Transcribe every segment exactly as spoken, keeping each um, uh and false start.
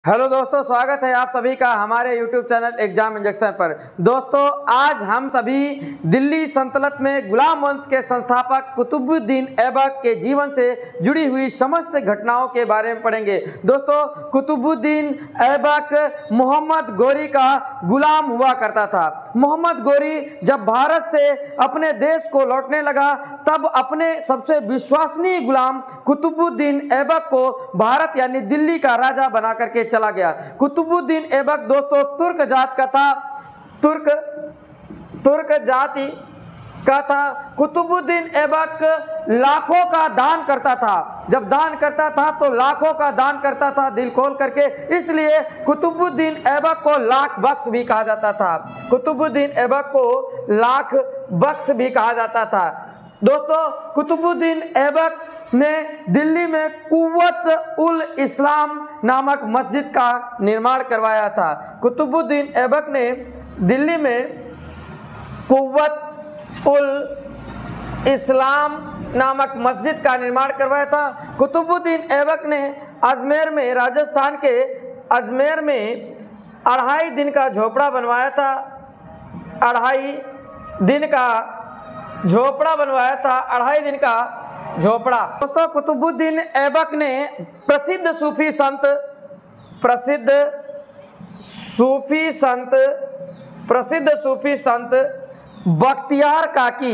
Hello दोस्तों, स्वागत है आप सभी का हमारे यूट्यूब चैनल एग्जाम इंजेक्शन पर। दोस्तों, आज हम सभी दिल्ली सल्तनत में गुलाम वंश के संस्थापक कुतुबुद्दीन ऐबक के जीवन से जुड़ी हुई समस्त घटनाओं के बारे में पढ़ेंगे। दोस्तों, कुतुबुद्दीन ऐबक मोहम्मद गोरी का गुलाम हुआ करता था। मोहम्मद गोरी जब भारत से अपने देश को लौटने लगा तब अपने सबसे विश्वसनीय गुलाम कुतुबुद्दीन ऐबक को भारत यानी दिल्ली का राजा बना करके चला गया। कुतुबुद्दीन ऐबक दोस्तों तुर्क जात का था, तुर्क तुर्क जाति का था। कुतुबुद्दीन ऐबक लाखों का दान करता था। जब दान करता था तो लाखों का दान करता था दिल खोल करके, इसलिए कुतुबुद्दीन ऐबक को लाख बख्श भी कहा जाता था। कुतुबुद्दीन ऐबक को लाख बख्श भी कहा जाता था। दोस्तों, कुतुबुद्दीन ऐबक ने दिल्ली में कुव्वत उल इस्लाम नामक मस्जिद का निर्माण करवाया था। कुतुबुद्दीन ऐबक ने दिल्ली में कुव्वत उल इस्लाम नामक मस्जिद का निर्माण करवाया था। कुतुबुद्दीन ऐबक ने अजमेर में, राजस्थान के अजमेर में अढ़ाई दिन का झोपड़ा बनवाया था। अढ़ाई दिन का झोपड़ा बनवाया था अढ़ाई दिन का झोपड़ा। दोस्तों, कुतुबुद्दीन ऐबक ने प्रसिद्ध सूफी संत प्रसिद्ध सूफी संत प्रसिद्ध सूफी संत बख्तियार काकी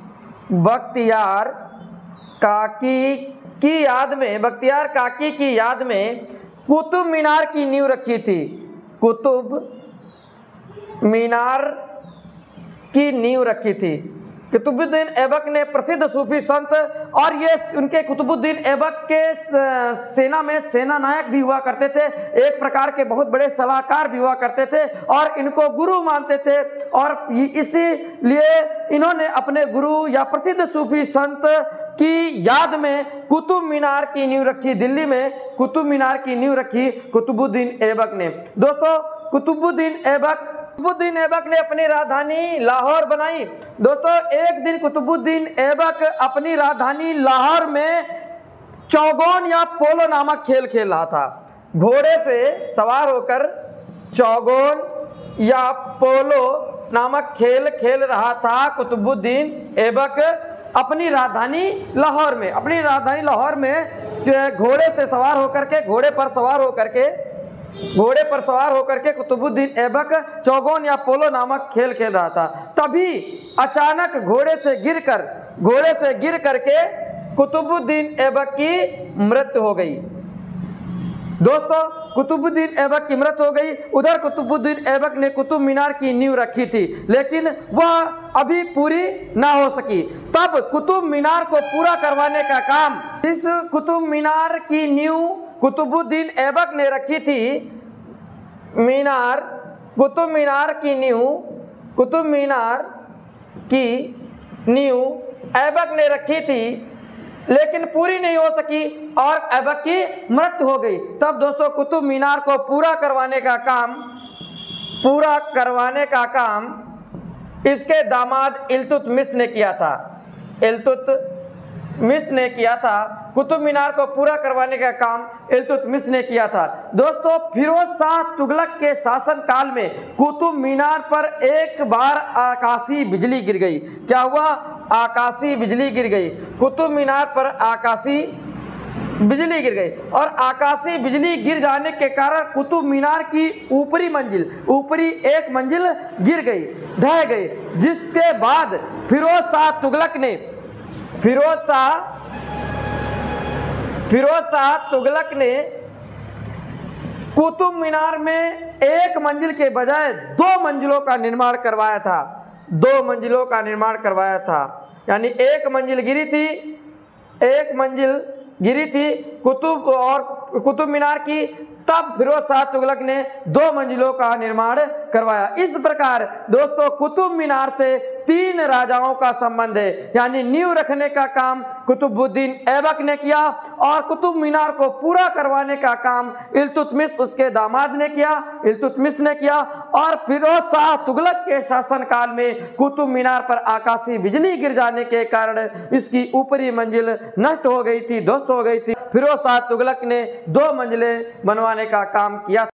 बख्तियार काकी की याद में बख्तियार काकी की याद में कुतुब मीनार की नींव रखी थी। कुतुब मीनार की नींव रखी थी। कुतुबुद्दीन ऐबक ने प्रसिद्ध सूफी संत, और ये उनके कुतुबुद्दीन ऐबक के सेना में सेना नायक भी हुआ करते थे, एक प्रकार के बहुत बड़े सलाहकार भी हुआ करते थे और इनको गुरु मानते थे। और इसीलिए इन्होंने अपने गुरु या प्रसिद्ध सूफी संत की याद में कुतुब मीनार की नींव रखी। दिल्ली में कुतुब मीनार की नींव रखी कुतुबुद्दीन ऐबक ने। दोस्तों, कुतुबुद्दीन ऐबक कुतुबुद्दीन ऐबक ने अपनी राजधानी लाहौर बनाई। दोस्तों, एक दिन कुतुबुद्दीन ऐबक अपनी राजधानी लाहौर में चौगोन या पोलो नामक खेल खेल रहा था। घोड़े से सवार होकर चौगोन या पोलो नामक खेल खेल रहा था कुतुबुद्दीन ऐबक अपनी राजधानी लाहौर में। अपनी राजधानी लाहौर में घोड़े से सवार होकर के घोड़े पर सवार होकर के घोड़े पर सवार होकर के कुतुबुद्दीन ऐबक चौगोन या पोलो नामक खेल खेल रहा था। तभी अचानक घोड़े से गिरकर घोड़े से गिर करके कुतुबुद्दीन ऐबक की मृत्यु हो गई। दोस्तों, कुतुबुद्दीन ऐबक की मृत्यु हो गई। उधर कुतुबुद्दीन ऐबक ने कुतुब मीनार की नींव रखी थी, लेकिन वह अभी पूरी ना हो सकी। तब कुतुब मीनार को पूरा करवाने का काम, इस कुतुब मीनार की नींव कुतुबुद्दीन ऐबक ने रखी थी। मीनार कुतुब मीनार की नींव कुतुब मीनार की नींव ऐबक ने रखी थी, लेकिन पूरी नहीं हो सकी और ऐबक की मृत्यु हो गई। तब दोस्तों, कुतुब मीनार को पूरा करवाने का काम पूरा करवाने का काम इसके दामाद इल्तुतमिश ने किया था। इल्तुतमिश ने किया था कुतुब मीनार को पूरा करवाने का काम इल्तुतमिश ने किया था। दोस्तों, फिरोज शाह तुगलक के शासन काल में कुतुब मीनार पर एक बार आकाशीय बिजली गिर गई। क्या हुआ? आकाशीय बिजली गिर गई। कुतुब मीनार पर आकाशीय बिजली गिर गई और आकाशीय बिजली गिर जाने के कारण कुतुब मीनार की ऊपरी मंजिल ऊपरी एक मंजिल गिर गई, ढह गई। जिसके बाद फिरोज शाह तुगलक ने फिरोज शाह फिरोज शाह तुगलक ने कुतुब मीनार में एक मंजिल के बजाय दो मंजिलों का निर्माण करवाया था। दो मंजिलों का निर्माण करवाया था यानी एक मंजिल गिरी थी एक मंजिल गिरी थी कुतुब और कुतुब मीनार की। तब फिरोज शाह तुगलक ने दो मंजिलों का निर्माण करवाया। इस प्रकार दोस्तों, कुतुब मीनार से तीन राजाओं का संबंध है, यानी नींव रखने का काम कुतुबुद्दीन ऐबक ने किया और कुतुब मीनार को पूरा करवाने का काम इल्तुतमिश उसके दामाद ने किया इल्तुतमिश ने किया और फिरोज शाह तुगलक के शासनकाल में कुतुब मीनार पर आकाशीय बिजली गिर जाने के कारण इसकी ऊपरी मंजिल नष्ट हो गई थी, ध्वस्त हो गई थी। फिरोज शाह तुगलक ने दो मंजिलें बनवाने का काम किया।